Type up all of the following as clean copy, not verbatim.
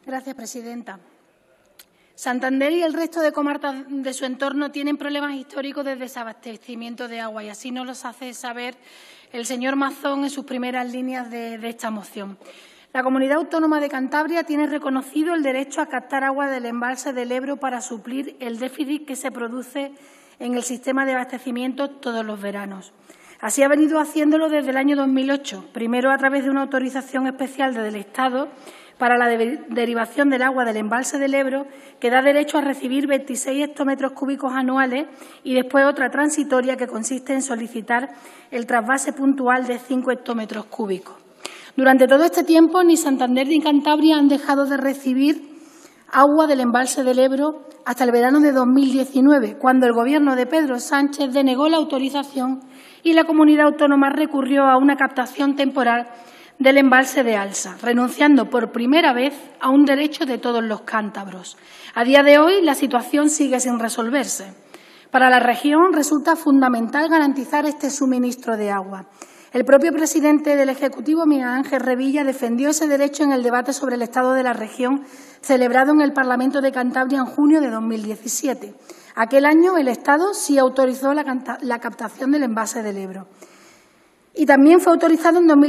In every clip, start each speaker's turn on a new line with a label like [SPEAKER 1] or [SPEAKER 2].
[SPEAKER 1] Gracias, presidenta. Santander y el resto de comarcas de su entorno tienen problemas históricos de desabastecimiento de agua y así nos los hace saber el señor Mazón en sus primeras líneas de esta moción. La Comunidad Autónoma de Cantabria tiene reconocido el derecho a captar agua del embalse del Ebro para suplir el déficit que se produce en el sistema de abastecimiento todos los veranos. Así ha venido haciéndolo desde el año 2008, primero a través de una autorización especial del Estado para la derivación del agua del embalse del Ebro, que da derecho a recibir 26 hectómetros cúbicos anuales, y después otra transitoria que consiste en solicitar el trasvase puntual de 5 hectómetros cúbicos. Durante todo este tiempo, ni Santander ni Cantabria han dejado de recibir agua del embalse del Ebro hasta el verano de 2019, cuando el Gobierno de Pedro Sánchez denegó la autorización y la comunidad autónoma recurrió a una captación temporal del embalse de Alsa, renunciando por primera vez a un derecho de todos los cántabros. A día de hoy, la situación sigue sin resolverse. Para la región resulta fundamental garantizar este suministro de agua. El propio presidente del Ejecutivo, Miguel Ángel Revilla, defendió ese derecho en el debate sobre el estado de la región celebrado en el Parlamento de Cantabria en junio de 2017. Aquel año el Estado sí autorizó la captación del embalse del Ebro. Y también fue autorizado en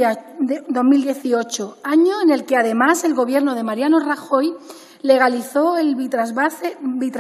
[SPEAKER 1] 2018, año en el que además el Gobierno de Mariano Rajoy legalizó el bitrasvase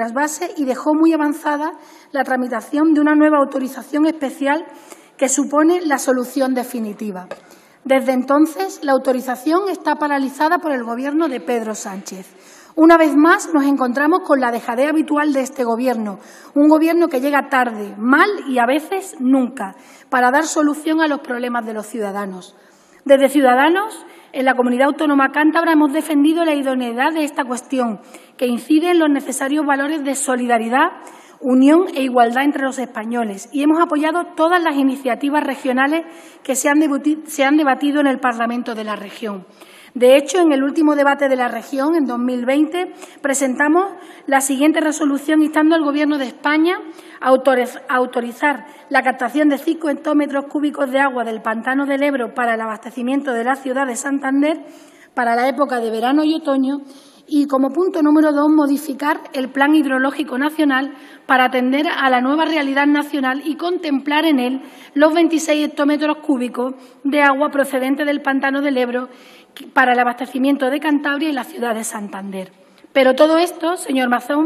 [SPEAKER 1] y dejó muy avanzada la tramitación de una nueva autorización especial que supone la solución definitiva. Desde entonces, la autorización está paralizada por el Gobierno de Pedro Sánchez. Una vez más nos encontramos con la dejadez habitual de este Gobierno, un Gobierno que llega tarde, mal y a veces nunca, para dar solución a los problemas de los ciudadanos. Desde Ciudadanos, en la Comunidad Autónoma Cántabra hemos defendido la idoneidad de esta cuestión, que incide en los necesarios valores de solidaridad, unión e igualdad entre los españoles, y hemos apoyado todas las iniciativas regionales que se han debatido en el Parlamento de la región. De hecho, en el último debate de la región, en 2020, presentamos la siguiente resolución instando al Gobierno de España a autorizar la captación de 5 hectómetros cúbicos de agua del pantano del Ebro para el abastecimiento de la ciudad de Santander para la época de verano y otoño, y como punto número 2, modificar el Plan Hidrológico Nacional para atender a la nueva realidad nacional y contemplar en él los 26 hectómetros cúbicos de agua procedente del pantano del Ebro para el abastecimiento de Cantabria y la ciudad de Santander. Pero todo esto, señor Mazón,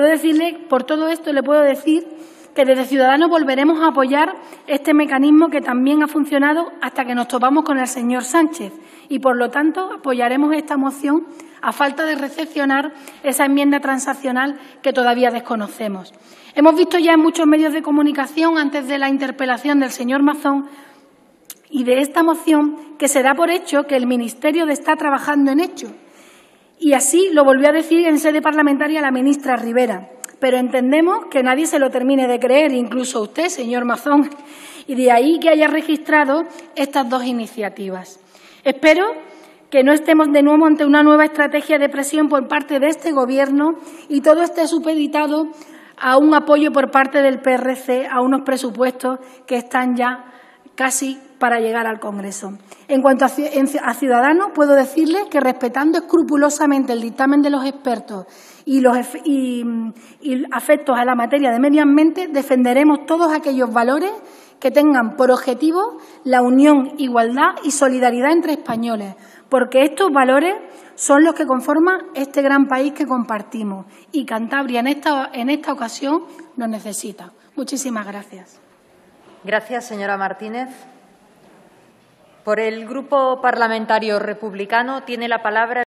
[SPEAKER 1] por todo esto le puedo decir que desde Ciudadanos volveremos a apoyar este mecanismo que también ha funcionado hasta que nos topamos con el señor Sánchez y, por lo tanto, apoyaremos esta moción a falta de recepcionar esa enmienda transaccional que todavía desconocemos. Hemos visto ya en muchos medios de comunicación, antes de la interpelación del señor Mazón y de esta moción, que se da por hecho que el Ministerio está trabajando en ello. Y así lo volvió a decir en sede parlamentaria la ministra Ribera. Pero entendemos que nadie se lo termine de creer, incluso usted, señor Mazón, y de ahí que haya registrado estas dos iniciativas. Espero que no estemos de nuevo ante una nueva estrategia de presión por parte de este Gobierno y todo esté supeditado a un apoyo por parte del PRC a unos presupuestos que están ya casi para llegar al Congreso. En cuanto a Ciudadanos, puedo decirles que, respetando escrupulosamente el dictamen de los expertos y afectos a la materia de medio ambiente, defenderemos todos aquellos valores que tengan por objetivo la unión, igualdad y solidaridad entre españoles, porque estos valores son los que conforman este gran país que compartimos, y Cantabria en esta ocasión nos necesita. Muchísimas gracias.
[SPEAKER 2] Gracias, señora Martínez. Por el Grupo Parlamentario Republicano tiene la palabra